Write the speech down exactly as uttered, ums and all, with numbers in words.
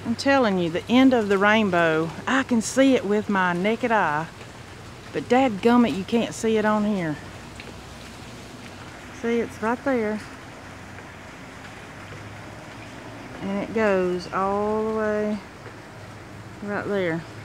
I'm telling you, the end of the rainbow, I can see it with my naked eye, but dadgummit, you can't see it on here. See, it's right there. And it goes all the way right there.